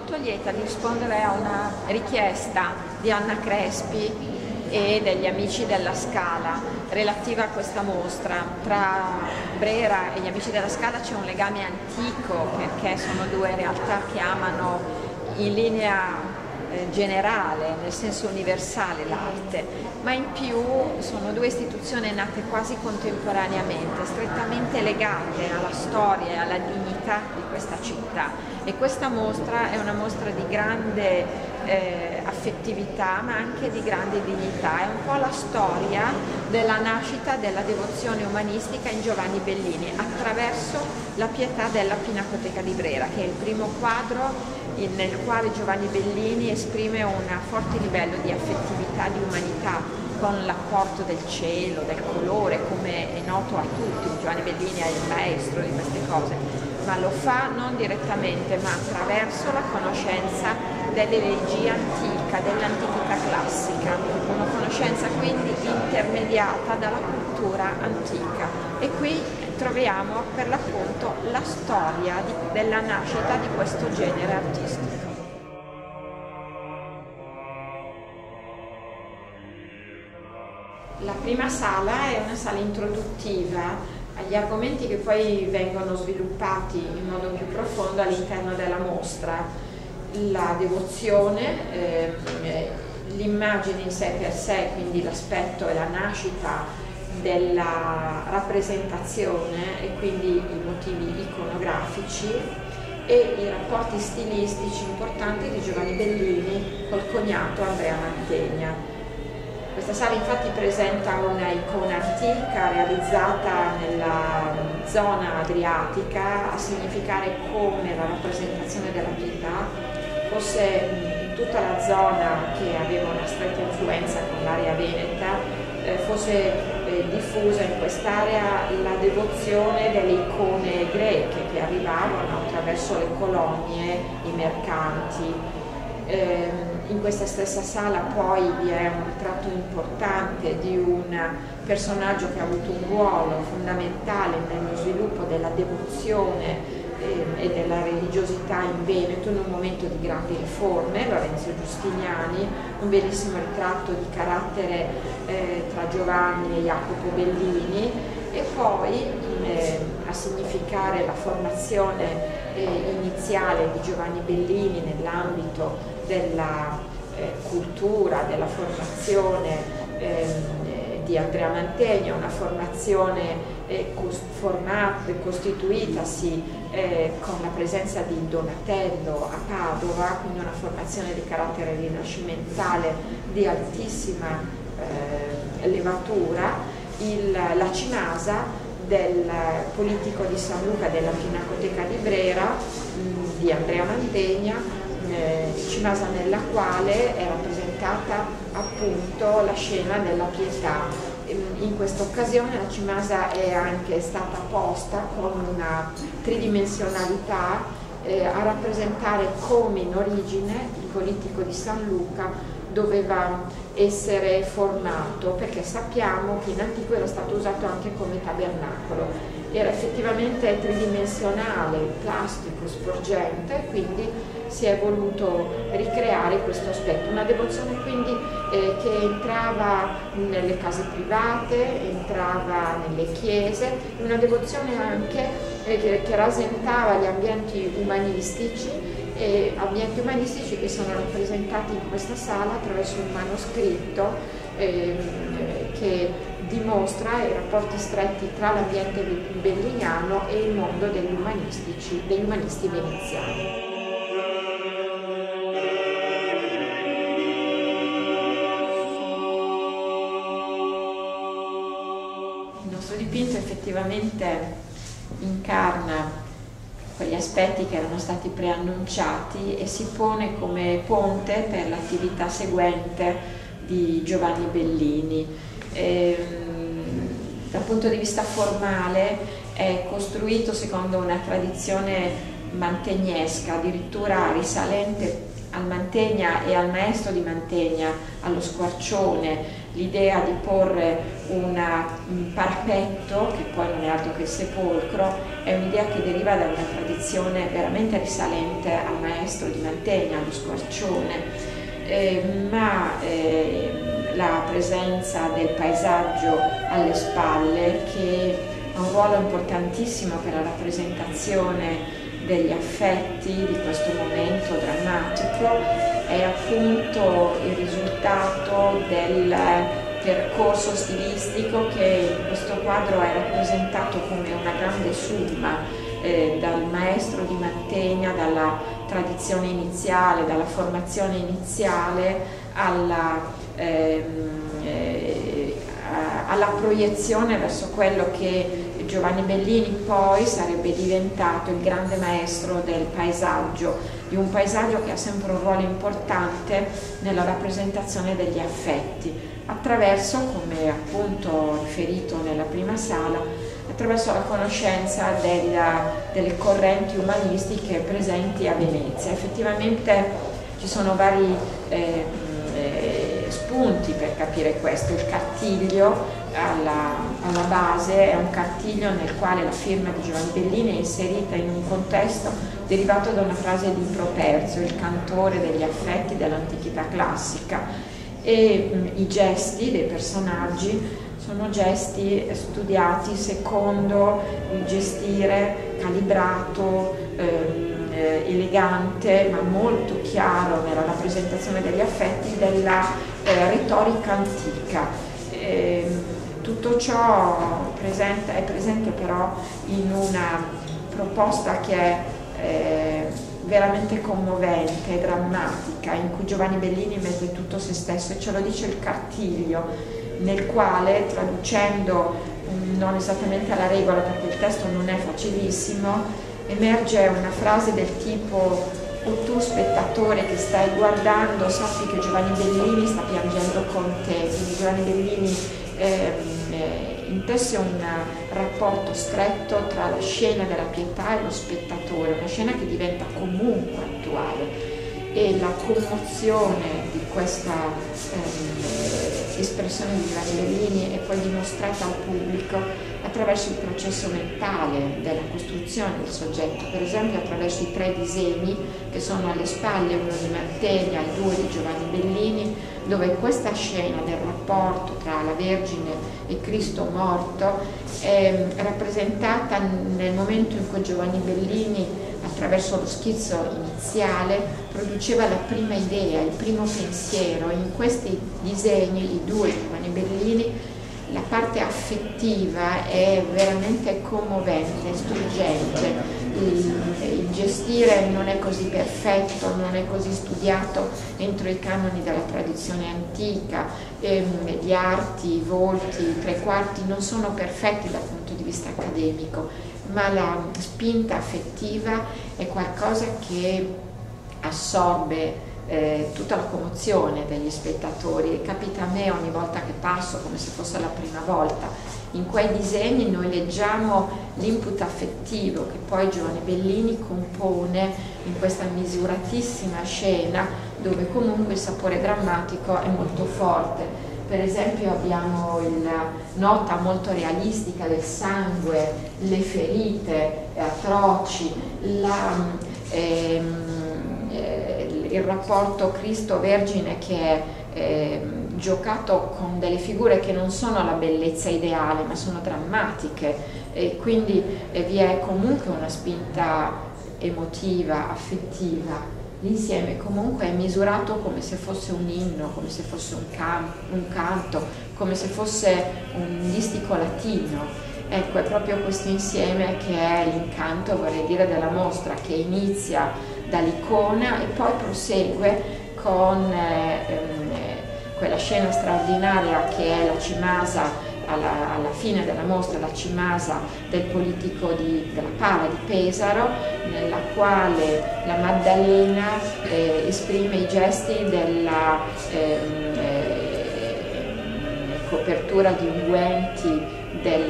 molto lieta di rispondere a una richiesta di Anna Crespi e degli amici della Scala relativa a questa mostra. Tra Brera e gli amici della Scala c'è un legame antico, perché sono due realtà che amano in linea generale, nel senso universale, l'arte, ma in più sono due istituzioni nate quasi contemporaneamente, strettamente legate alla storia e alla dignità di questa città, e questa mostra è una mostra di grande affettività, ma anche di grande dignità. È un po' la storia della nascita della devozione umanistica in Giovanni Bellini attraverso la Pietà della Pinacoteca di Brera, che è il primo quadro nel quale Giovanni Bellini esprime un forte livello di affettività, di umanità, con l'apporto del cielo, del colore, come è noto a tutti. Giovanni Bellini è il maestro di queste cose, ma lo fa non direttamente, ma attraverso la conoscenza dell'elegia antica, dell'antichità classica, una conoscenza quindi intermediata dalla cultura antica. E qui troviamo per l'appunto la storia della nascita di questo genere artistico. La prima sala è una sala introduttiva agli argomenti che poi vengono sviluppati in modo più profondo all'interno della mostra. La devozione, l'immagine in sé per sé, quindi l'aspetto e la nascita della rappresentazione e quindi i motivi iconografici e i rapporti stilistici importanti di Giovanni Bellini col cognato Andrea Mantegna. Questa sala infatti presenta una icona antica realizzata nella zona adriatica, a significare come la rappresentazione della Pietà fosse in tutta la zona, che aveva una stretta influenza con l'area veneta, fosse diffusa in quest'area la devozione delle icone greche che arrivavano attraverso le colonie, i mercanti. In questa stessa sala poi vi è un ritratto importante di un personaggio che ha avuto un ruolo fondamentale nello sviluppo della devozione e della religiosità in Veneto in un momento di grandi riforme, Lorenzo Giustiniani, un bellissimo ritratto di carattere tra Giovanni e Jacopo Bellini, e poi a significare la formazione iniziale di Giovanni Bellini nell'ambito della cultura, della formazione di Andrea Mantegna, una formazione costituitasi con la presenza di Donatello a Padova, quindi una formazione di carattere rinascimentale di altissima levatura. La cimasa del politico di San Luca della Pinacoteca di Brera, di Andrea Mantegna, cimasa nella quale è rappresentata appunto la scena della Pietà. In questa occasione la cimasa è anche stata posta con una tridimensionalità a rappresentare come in origine il politico di San Luca doveva essere formato, perché sappiamo che in antico era stato usato anche come tabernacolo. Era effettivamente tridimensionale, plastico, sporgente, quindi si è voluto ricreare questo aspetto. Una devozione quindi che entrava nelle case private, entrava nelle chiese, una devozione anche che rasentava gli ambienti umanistici, e ambienti umanistici che sono rappresentati in questa sala attraverso un manoscritto che dimostra i rapporti stretti tra l'ambiente belliniano e il mondo degli umanisti veneziani. Il nostro dipinto effettivamente incarna quegli aspetti che erano stati preannunciati e si pone come ponte per l'attività seguente di Giovanni Bellini. Dal punto di vista formale è costruito secondo una tradizione mantegnesca, addirittura risalente al Mantegna e al maestro di Mantegna, allo Squarcione. l'idea di porre un parapetto, che poi non è altro che il sepolcro, è un'idea che deriva da una tradizione veramente risalente al maestro di Mantegna, allo Squarcione, ma la presenza del paesaggio alle spalle, che ha un ruolo importantissimo per la rappresentazione degli affetti di questo momento drammatico, è appunto il risultato del percorso stilistico che in questo quadro è rappresentato come una grande summa dal maestro di Mantegna, dalla tradizione iniziale, dalla formazione iniziale alla proiezione verso quello che Giovanni Bellini poi sarebbe diventato il grande maestro del paesaggio, di un paesaggio che ha sempre un ruolo importante nella rappresentazione degli affetti, attraverso, come appunto riferito nella prima sala, attraverso la conoscenza delle correnti umanistiche presenti a Venezia. Effettivamente ci sono vari spunti per capire questo. Il cartiglio alla base è un cartiglio nel quale la firma di Giovanni Bellini è inserita in un contesto derivato da una frase di Properzio, il cantore degli affetti dell'antichità classica, e i gesti dei personaggi sono gesti studiati secondo il gestire calibrato, elegante ma molto chiaro nella rappresentazione degli affetti della retorica antica. Tutto ciò è presente però in una proposta che è veramente commovente e drammatica, in cui Giovanni Bellini mette tutto se stesso, e ce lo dice il cartiglio, nel quale, traducendo non esattamente alla regola perché il testo non è facilissimo, emerge una frase del tipo: o tu spettatore che stai guardando, sappi che Giovanni Bellini sta piangendo con te. Quindi Giovanni Bellini intesse un rapporto stretto tra la scena della pietà e lo spettatore, una scena che diventa comunque attuale, e la commozione di questa espressione di Giovanni Bellini è poi dimostrata al pubblico attraverso il processo mentale della costruzione del soggetto, per esempio attraverso i 3 disegni che sono alle spalle, uno di Mantegna e 2 di Giovanni Bellini, dove questa scena del rapporto tra la Vergine e Cristo morto è rappresentata nel momento in cui Giovanni Bellini, attraverso lo schizzo iniziale, produceva la prima idea, il primo pensiero. In questi disegni, i 2 di Giovanni Bellini, la parte affettiva è veramente commovente, struggente. Il gestire non è così perfetto, non è così studiato entro i canoni della tradizione antica, gli arti, i volti, i 3/4 non sono perfetti dal punto di vista accademico, ma la spinta affettiva è qualcosa che assorbe tutta la commozione degli spettatori, e capita a me ogni volta che passo come se fosse la prima volta. In quei disegni noi leggiamo l'input affettivo che poi Giovanni Bellini compone in questa misuratissima scena, dove comunque il sapore drammatico è molto forte. Per esempio abbiamo la nota molto realistica del sangue, le ferite atroci, il rapporto Cristo-Vergine che è giocato con delle figure che non sono la bellezza ideale ma sono drammatiche, e quindi vi è comunque una spinta emotiva, affettiva. L'insieme comunque è misurato come se fosse un inno, come se fosse un canto, come se fosse un distico latino. Ecco, è proprio questo insieme che è l'incanto, vorrei dire, della mostra, che inizia dall'icona e poi prosegue con quella scena straordinaria che è la cimasa alla fine della mostra, la cimasa del politico della Pala di Pesaro, nella quale la Maddalena esprime i gesti della copertura di unguenti,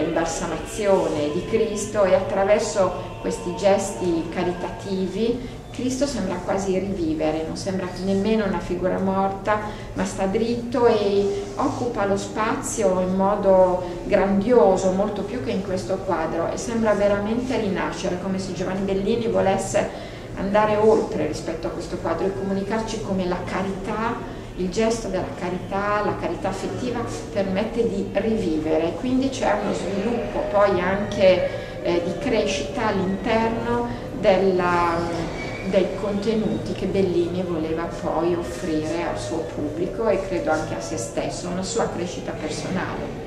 dell'imbalsamazione di Cristo, e attraverso questi gesti caritativi Cristo sembra quasi rivivere, non sembra nemmeno una figura morta, ma sta dritto e occupa lo spazio in modo grandioso, molto più che in questo quadro, e sembra veramente rinascere, come se Giovanni Bellini volesse andare oltre rispetto a questo quadro e comunicarci come la carità, il gesto della carità, la carità affettiva permette di rivivere, quindi c'è uno sviluppo poi anche di crescita all'interno dei contenuti che Bellini voleva poi offrire al suo pubblico e credo anche a se stesso, una sua crescita personale.